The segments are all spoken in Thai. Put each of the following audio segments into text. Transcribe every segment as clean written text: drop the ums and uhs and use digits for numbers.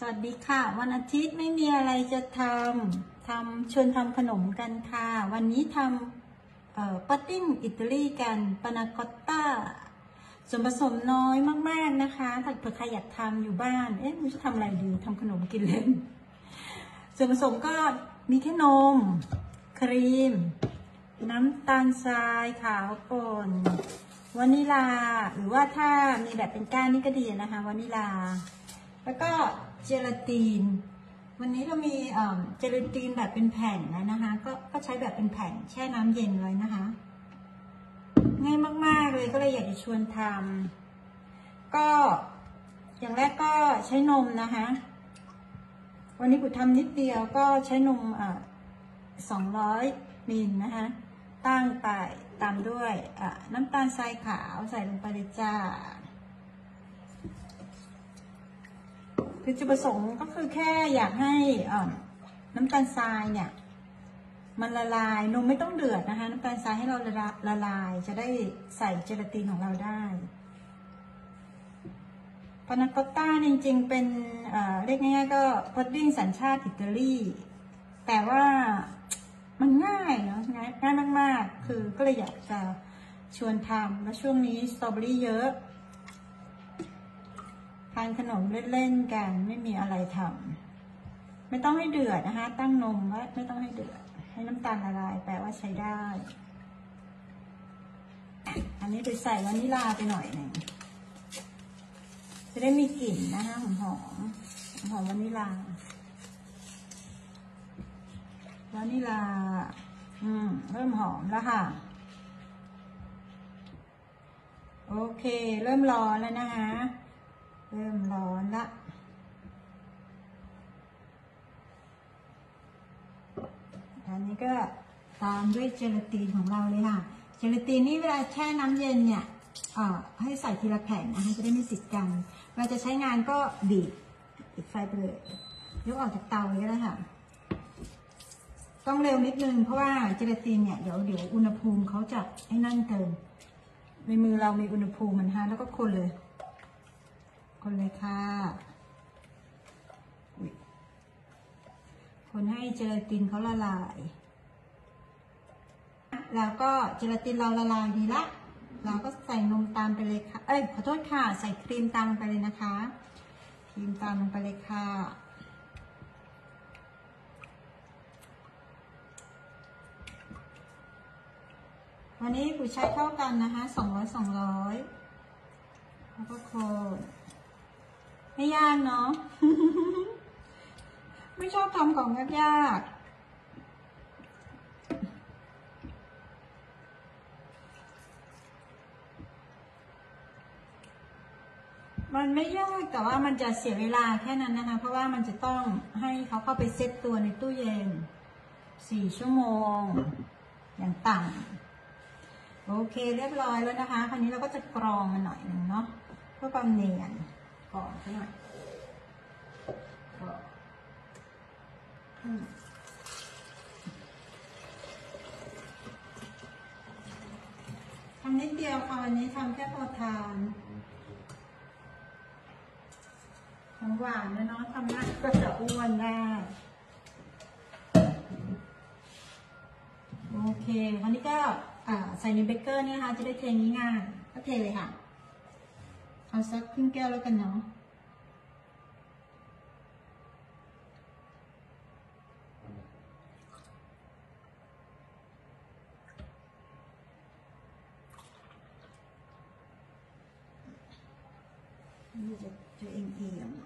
สวัสดีค่ะวันอาทิตย์ไม่มีอะไรจะชวนทำขนมกันค่ะวันนี้ทำปัตติ้งอิตาลีกันปานาคอตต้าส่วนผสมน้อยมากๆนะคะถ้าเผื่อใครอยากทำอยู่บ้านไม่รู้จะทำอะไรดีทำขนมกินเล่นส่วนผสมก็มีแค่นมครีมน้ำตาลทรายขาวป่นวานิลาหรือว่าถ้ามีแบบเป็นก้านนี่ก็ดีนะคะวานิลาแล้วก็เจลาตินวันนี้เรามีเจลาตินแบบเป็นแผ่นนะคะก็ใช้แบบเป็นแผ่นแช่น้ำเย็นไว้นะคะง่ายมากๆเลยก็เลยอยากจะชวนทำก็อย่างแรกก็ใช้นมนะคะวันนี้กูทำนิดเดียวก็ใช้นม200 มิลนะคะตั้งไปตามด้วยน้ำตาลทรายขาวใส่ลงไปเลยจ้าคือจุดประสงค์ก็คือแค่อยากให้น้ำตาลทรายเนี่ยมันละลายนมไม่ต้องเดือดนะคะน้ำตาลทรายให้เราละลายจะได้ใส่เจลาตินของเราได้ปานาคอตต้าจริงๆเป็นเรียกง่ายๆก็พุดดิ้งสัญชาติอิตาลีแต่ว่ามันง่ายเนาะง่ายมากๆคือก็เลยอยากจะชวนทำแล้วช่วงนี้สตรอเบอรี่เยอะทานขนมเล่นๆกันไม่มีอะไรทำไม่ต้องให้เดือดนะคะตั้งนมไว้ไม่ต้องให้เดือดให้น้ำตาลละลายแปลว่าใช้ได้อันนี้ไปใส่วานิลาไปหน่อยหนึ่งจะได้มีกลิ่นนะคะหอมวานิลาเริ่มหอมแล้วค่ะโอเคเริ่มร้อนแล้วนะคะเริ่มร้อนละอันนี้ก็ตามด้วยเจลาตินของเราเลยค่ะเจลาตินนี่เวลาแช่น้ำเย็นเนี่ยให้ใส่ทีละแผ่นนะคะจะได้ไม่ติดกันเราจะใช้งานก็บีบปิดไฟไปเลยยกออกจากเตาเลยก็ได้ค่ะต้องเร็วนิดนึงเพราะว่าเจลาตินเนี่ยเดี๋ยวอุณหภูมิเขาจะให้นั่นเกินในมือเรามีอุณหภูมิมันฮะแล้วก็คนเลยค่ะคนให้เจลาตินเขาละลายแล้วก็เจลาตินเราละลายดีละเราก็ใส่นมตามไปเลยค่ะขอโทษค่ะใส่ครีมตามลงไปเลยนะคะครีมตามลงไปเลยค่ะวันนี้กูใช้เท่ากันนะคะ200แล้วก็คนไม่ยากเนาะ ไม่ชอบทำของยากมันไม่ยากแต่ว่ามันจะเสียเวลาแค่นั้นนะคะเพราะว่ามันจะต้องให้เขาเข้าไปเซตตัวในตู้เย็น4 ชั่วโมงอย่างต่ำโอเคเรียบร้อยแล้วนะคะคราวนี้เราก็จะกรองมันหน่อยหนึ่งเนาะเพื่อความเนียนกรองซะหน่อยทำนิดเดียวค่ะวันนี้ทำแค่พอทานของหวานนะเนาะทำได้ก็จะอ้วนได้โอเควันนี้ก็ใส่ในเบเกอร์นี่นะคะจะได้เทง่ายๆก็เทเลยค่ะเอาสักครึ่งแก้วแล้วกันเนาะนี่จะเอียง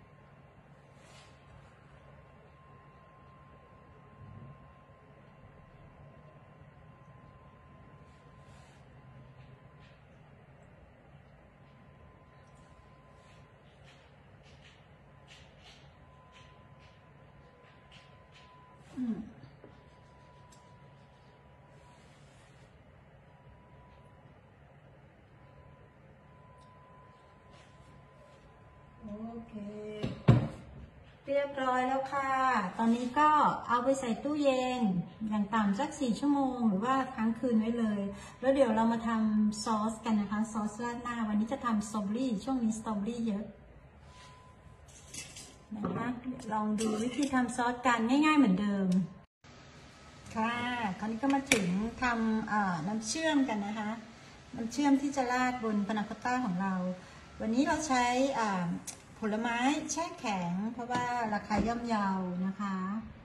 โอเคเรียบร้อยแล้วค่ะตอนนี้ก็เอาไปใส่ตู้เย็นอย่างต่ำสัก4 ชั่วโมงหรือว่าค้างคืนไว้เลยแล้วเดี๋ยวเรามาทำซอสกันนะคะซอสราดหน้าวันนี้จะทำสตรอเบอรี่ช่วงนี้สตรอเบอรี่เยอะนะคะลองดูวิธีทำซอสกันง่ายๆเหมือนเดิมค่ะคราวนี้ก็มาถึงทำน้ำเชื่อมกันนะคะน้ำเชื่อมที่จะราดบนพานาคอตต้าของเราวันนี้เราใช้ผลไม้แช่แข็งเพราะว่าราคาย่อมเยานะคะ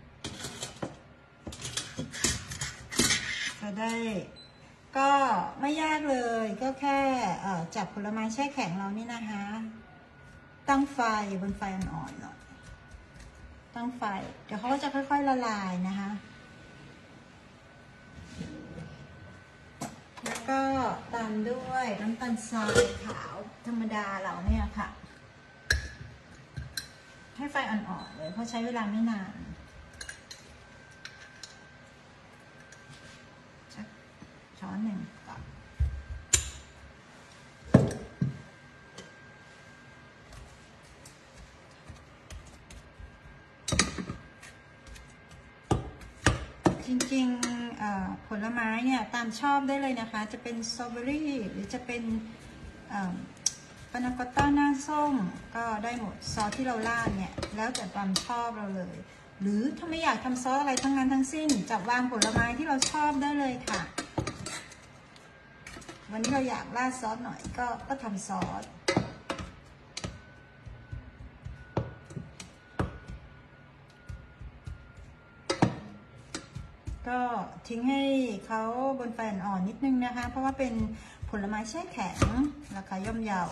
จะได้ก็ไม่ยากเลยก็แค่จับผลไม้แช่แข็งเรานี่นะคะตั้งไฟบนไฟอ่อนๆหน่อยตั้งไฟเดี๋ยวเขาก็จะค่อยๆละลายนะคะแล้วก็ตามด้วยน้ำตาลทรายขาวธรรมดาเราเนี่ยค่ะให้ไฟอ่อนๆเลยเพราะใช้เวลาไม่นานช้อนหนึ่งก่อนจริงๆผลไม้เนี่ยตามชอบได้เลยนะคะจะเป็นสตรอเบอรี่หรือจะเป็นปานาคอตต้าหน้าส้มก็ได้หมดซอสที่เราราดเนี่ยแล้วแต่ความชอบเราเลยหรือถ้าไม่อยากทำซอสอะไรทั้งนั้นทั้งสิ้นจับวางผลไม้ที่เราชอบได้เลยค่ะวันนี้เราอยากราดซอสหน่อยก็ทำซอสก็ทิ้งให้เขาบนไฟอ่อนนิดนึงนะคะเพราะว่าเป็นผลไม้แช่แข็งราคาย่อมเยา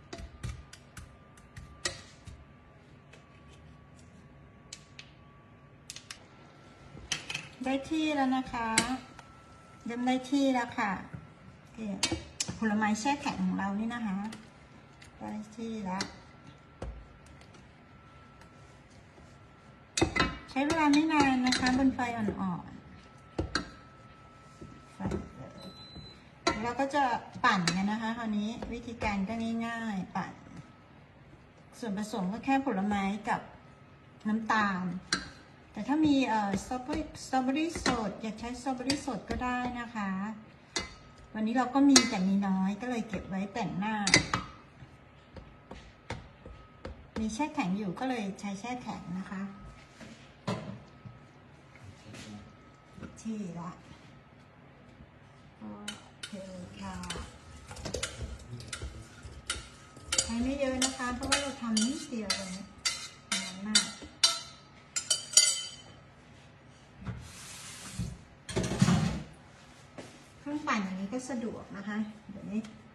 ได้ที่แล้วนะคะเริ่มได้ที่แล้วค่ะผลไม้แช่แข็งของเรานี่นะคะได้ที่แล้วใช้เวลาไม่นานนะคะบนไฟอ่อนๆเราก็จะปั่นกันนะคะคราวนี้วิธีการก็ง่ายๆปั่นส่วนผสมก็แค่ผลไม้กับน้ำตาลแต่ถ้ามีสตรอเบอรี่สดอยากใช้สตรอเบอรี่สดก็ได้นะคะวันนี้เราก็มีแต่มีน้อยก็เลยเก็บไว้แต่งหน้ามีแช่แข็งอยู่ก็เลยใช้แช่แข็งนะคะที่ละโอเคค่ะใช้ไม่เยอะนะคะเพราะว่าเราทำนิดเดียวเลยมากเครื่องปั่นอย่างนี้ก็สะดวกนะคะเดี๋ยวนี้